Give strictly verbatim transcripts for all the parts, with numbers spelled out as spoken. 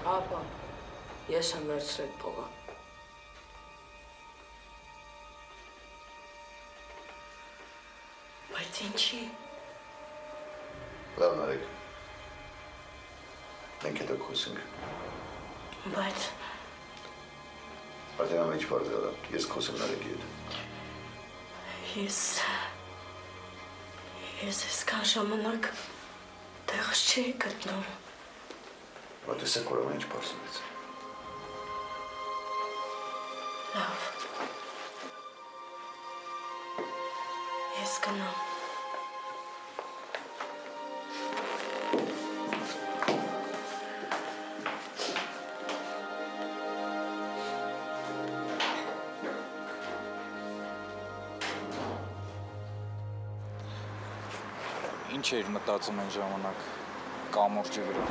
Ապա, ես եմ վերցրել փողը։ Բայց ինչի։ Լավ նարեք։ Մենք հետո խոսենք։ Բայց… Արդեն ամեն ինչ պարզ եղավ, ես խոսեմ նարեկի հետ։ Ես… Ես այսքան ժամանակ տեղս չէի գտնում։ Բա տեսեք, որ ամեն ինչ պարզվեց։ Լավ։ Ես գնամ։ Ինչ էր մտածում այն ժամանակ կամուրջի վրա։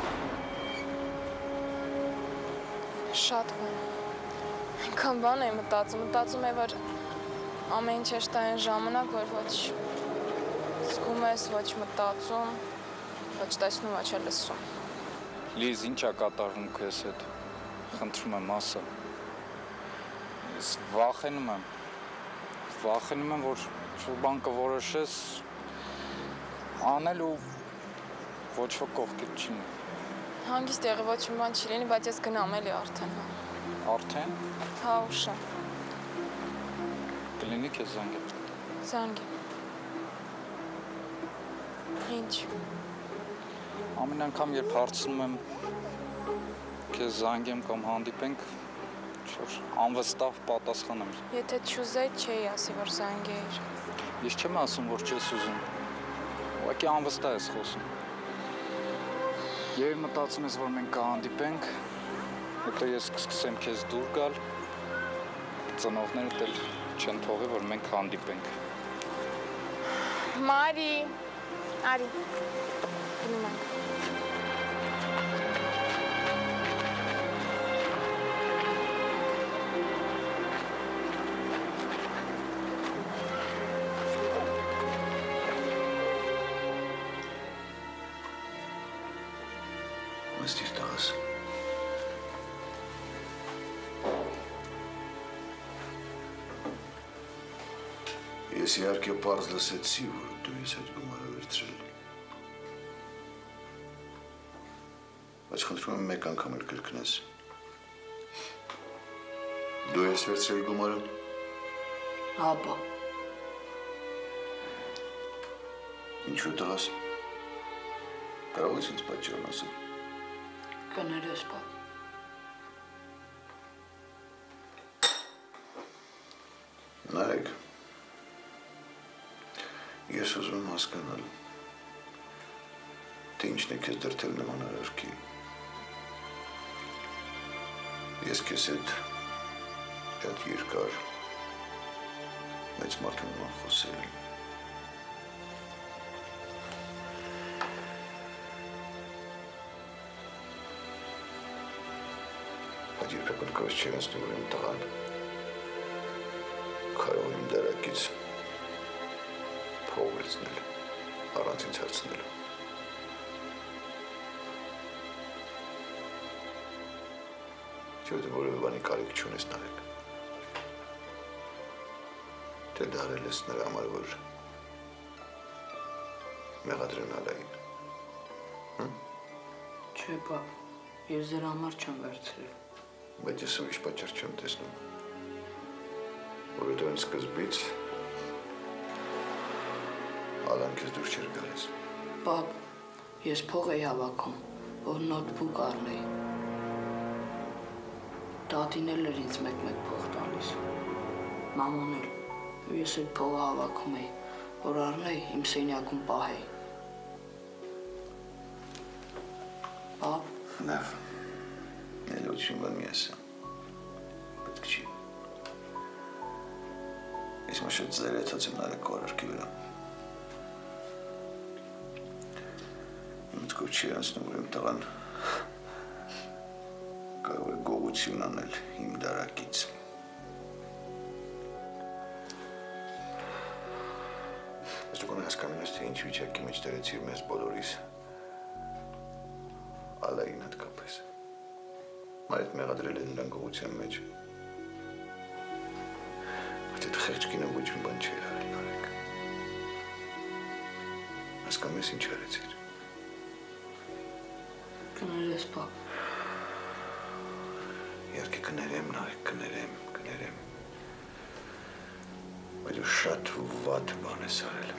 Շատ բան։ Այնքան բան եմ մտածում, մտածում եմ, որ ամեն ինչ էր այն ժամանակ, որ ոչ զգում ես, ոչ մտածում, ոչ տեսնում, ոչ լսում։ Լիզ, ինչ է կատարվում քեզ հետ։ Խնդրում եմ, ասա։ Ես վախենում եմ։ Վախենում եմ, որ ինչ-որ բան կորոշես անել ու ոչ ոք կողքից չի լինի։ Հանգիստ եղի ոչ մի բան չի լինի, բայց ես գնամ էլի արդեն։ Արդեն։ Հա, ուշ է։ Կլինի քեզ զանգեմ։ Զանգի։ Ինչ։ Ամեն անգամ երբ հարցնում եմ քեզ զանգեմ կամ հանդիպենք, ինչ-որ անվստահ պատասխան եմ։ Եթե չուզեի, չէի ասի, որ զանգեիր։ Ես չեմ ասում, որ չես ուզում։ Ուղղակի անվստահ ես խոսում։ Եվ մտածում ես, որ մենք կհանդիպենք, հետո ես կսկսեմ քեզ դուր գալ, ծնողներդ էլ չեն թողի, որ մենք հանդիպենք։ Մարի, արի, գնում ենք։ Մստիր տղաս։ Ես իհարկե պարզ լսեցի, որ դու ես այդ գումարը վերցրել։ Բայց խնդրում եմ մեկ անգամ էլ կրկնես։ Դու ես վերցրել գումարը։ Ապա։ Ինչու տղաս։ Կարող ես ինձ պատճառն ասել։ Կներես, բա։ Նարեկ, ես ուզում եմ հասկանալ, թե ինչն է քեզ դրդել նման արարքի։ Ես քեզ հետ շատ երկար մեծ մարդու նման խոսել եմ։ Բայց երբեմն քեզ չի հասնում, որ իմ տղան կարող իմ դարակից փող վերցնել, առանց ինձ հարցնելու։ Չէ՞ որ որևէ բանի կարիք չունես Նարեկ։ Դե դարել ես նրա համար, որ մեղադրենալ էին։ Չէ, բա, ես ձեր համար չեմ վերցրել։ Բայց ես ուրիշ պատճառ չեմ տեսնում, որովհետև այն սկզբից Ալան քեզ դուր չէր գալիս։ Բաբ, ես փող էի հավաքում, որ նոթբուք առնեի։ Տատին էլ էր ինձ մեկ-մեկ փող տալիս։ Մաման էլ, ես էլ փողը հավաքում էի, որ առնեի իմ սենյակում պահեի։ Բաբ։ Լավ, էլ ոչինչ բան մի ասա, պետք չի։ Ես մա շատ զայրացած եմ Նարեկի արարքի վրա։ Մտքով չի անցնում, որ իմ տղան կարող է գողություն անել իմ դարակից։ Ես դու կոնե հասկանում ես, թե ինչ վիճակի մեջ դրեցիր մեզ բոլորիս Ալային հատկապես։ Մայրդ մեղադրել է նրան գողության մեջ։ Բայց այդ խեղճ կինը ոչ մի բան չէր արել, Նարեկ։ Հասկանում ես ինչ արեցիր։ Կներես, պապ։ Իհարկե կներեմ, Նարեկ, կներեմ, կներեմ։ Բայց դու շատ վատ բան ես արել։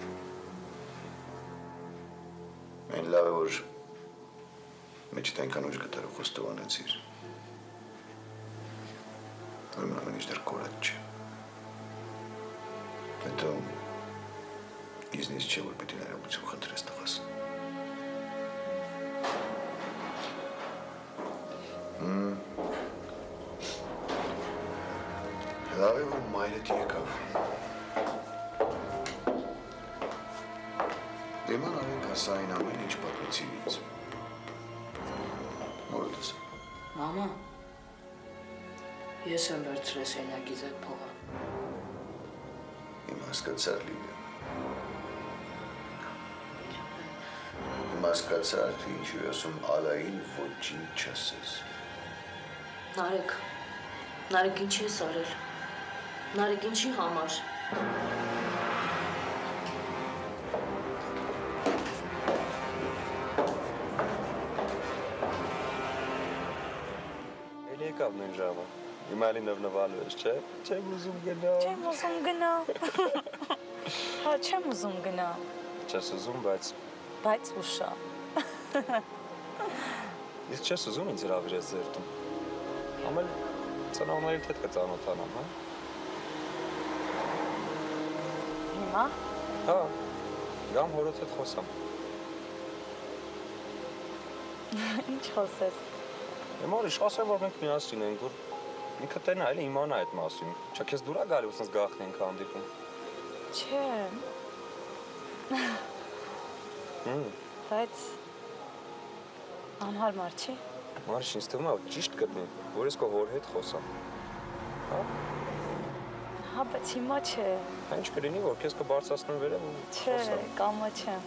Այն լավ է, որ մեջդ այնքան ուժ գտար ու խոստովանեցիր։ Ուրեմն ամեն ինչ դեռ կորած չէ։ Հետո իզնից չէ, որ պիտի ներողություն խնդրես տղաս։ Լավ է, որ մայրդ եկավ։ Դեման արենք հասա այն ամեն ինչ պատմեցի ինձ։ Որտես։ Մամա, ես եմ վերցրել սենյակից այդ փողը։ Իմ հասկացար, Լիլիա։ Իմ հասկացար, թե ինչու ես ասում Ալային ոչինչ չասես։ Նարեկ, Նարեկ ինչի ես արել։ Նարեկ ինչի համար։ Էլի եկավ նույն ժամը։ Հիմա էլի նվնվալու ես, չէ՞։ Չեմ ուզում գնալ։ Չեմ ուզում գնալ։ Հա, չեմ ուզում գնալ։ Չես ուզում, բայց Բայց ուշա։ իսկ չես ուզում ինձ հրավիրես ձերտում։ Ամեն ծնողների հետ կծանոթանամ, հա։ Հիմա։ Հա։ Գամ հորոց հետ խոսամ։ Ինչ խոսես։ Հիմա ուրիշ ասեմ, որ մենք միասին ենք, որ ինքը տենա էլի իմանա այդ մասին։ Չէ, քեզ դուր է գալի, որ սենց գաղտնի ենք հանդիպում։ Չէ։ Հմ։ Բայց անհարմար չի։ Մարիշ, ինձ թվում է, որ ճիշտ կդնի, որ ես քո հոր հետ խոսամ։ Հա։ Հա, բայց հիմա չէ։ Հա ինչ կլինի, որ քեզ կբարձրացնեմ վերև ու Չէ, կամա չեմ։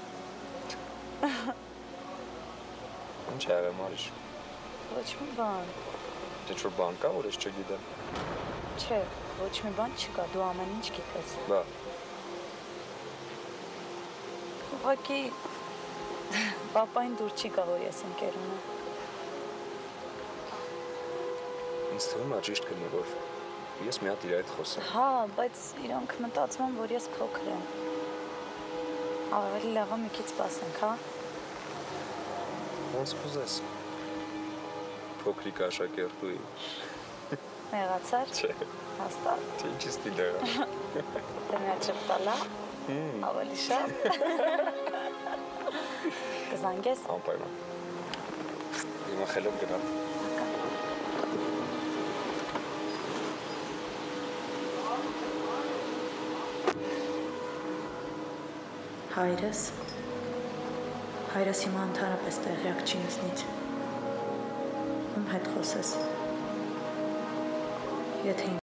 Ինչ է եղել, Մարիշ։ Ոչ մի բան։ Դե ինչ-որ բան կա, որ ես չգիտեմ։ Չէ, ոչ մի բան չկա, դու ամեն ինչ գիտես։ Բա։ Ուղղակի պապային դուր չի գա, որ ես ընկերում եմ։ Ինձ թվում է ճիշտ կլինի, որ ես մի հատ իր հետ խոսեմ։ Հա, բայց իրանք մտածում են, որ ես փոքր եմ։ Ավելի լավ է մի քիչ սպասենք, հա։ Ոնց կուզես։ Փոքրիկ աշակերտուի։ Նեղացար։ Չէ։ Հաստատ։ Չէ, ինչի ստիլ եղա։ Դե մի հատ շփտալա։ Ավելի շատ։ Կզանգես։ Անպայման։ Հիմա խելոք գնալ։ Հայրս։ Հայրս հիմա ընդհանրապես տեղյակ չի ինձնից։ Ում հետ խոսես։ Եթե